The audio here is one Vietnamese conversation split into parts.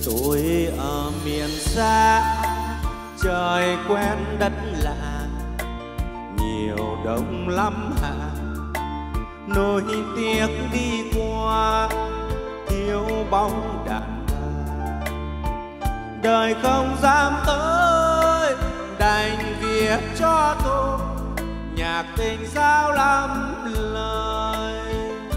Tôi ở miền xa, trời quen đất lạ, nhiều đông lắm hạ, nỗi tiếc đi qua, thiếu bóng đàn bà. Đời không dám tới, đành viết cho tôi nhạc tình sao lắm lời.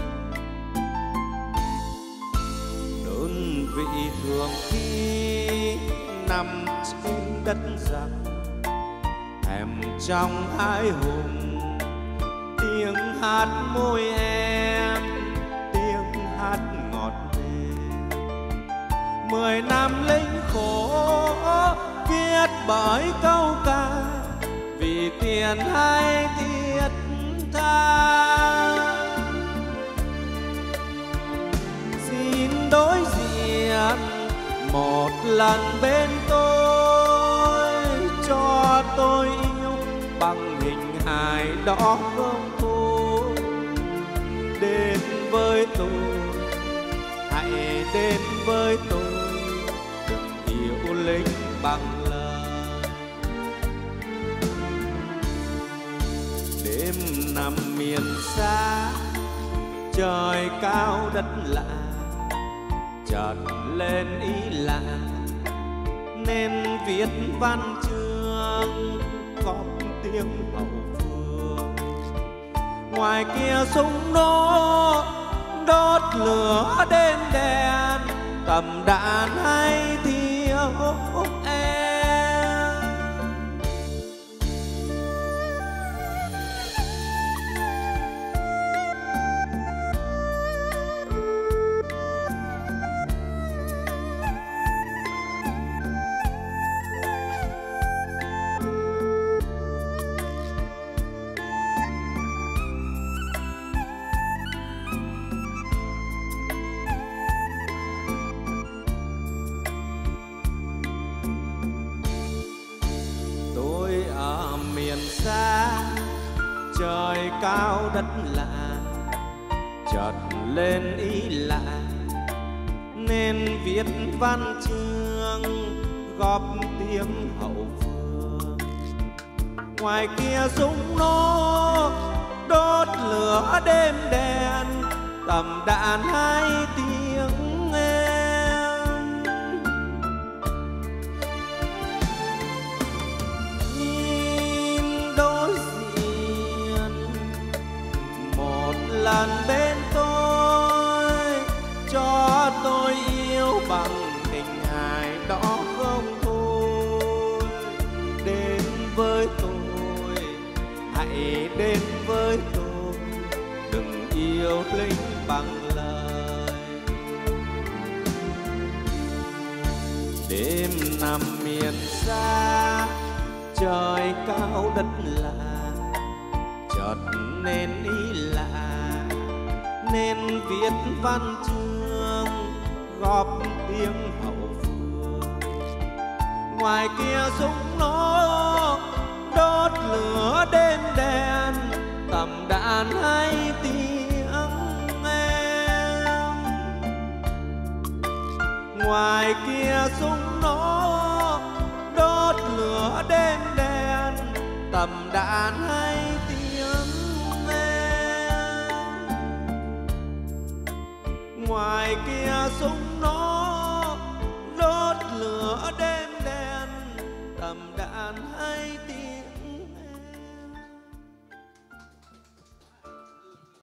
Đơn vị thường khi nằm trên đất giặc, thèm trong hai hùng tiếng hát môi em, tiếng hát ngọt mềm. 10 năm lính khổ viết bởi câu ca, vì tiền hay thiết tha. Xin đối diện một lần bên tôi, cho tôi yêu bằng hình hài đó không thôi. Đến với tôi, hãy đến với tôi, đừng yêu lính bằng lời. Đêm nằm miền xa, trời cao đất lạ, chợt lên ý lạ nên viết văn chương có tiếng hậu phương. Ngoài kia súng nổ đốt lửa đến đèn, cầm đạn hay thiếu em. Tôi ở miền xa, trời cao đất lạ, chợt lên ý lạ nên viết văn chương góp tiếng hậu phương. Ngoài kia súng nổ đốt lửa đêm đèn, tầm đạn hay tiếng em. Nhìn đối diện một lần bên tôi, cho tôi yêu bằng hình hài đó không thôi. Đến với tôi, hãy đến với tôi, đừng yêu lính bằng lời. Đêm nằm miền xa, trời cao đất lạ, chợt nên ý lạ nên viết văn chương góp tiếng hậu phương. Ngoài kia súng nổ đốt lửa đêm đèn, tầm đạn hay tiếng em. Ngoài kia súng nổ đốt lửa đêm đèn, tầm đạn hay tiếng em. Ngoài kia súng nổ đốt lửa đêm đèn, tầm đạn hay tiếng